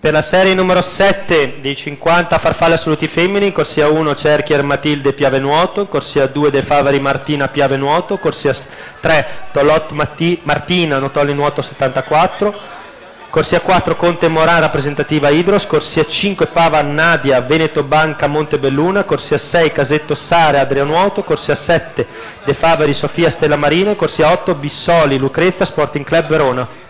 Per la serie numero 7 dei 50 farfalle assoluti femmini, corsia 1 Cerchier Matilde Piave Nuoto, corsia 2 De Favari Martina Piave Nuoto, corsia 3 Tolot Martina Notoli Nuoto 74, corsia 4 Conte Moran rappresentativa Idros, corsia 5 Pava Nadia Veneto Banca Montebelluna, corsia 6 Casetto Sare Adria Nuoto, corsia 7 De Favari Sofia Stella Marina, corsia 8 Bissoli Lucrezia Sporting Club Verona.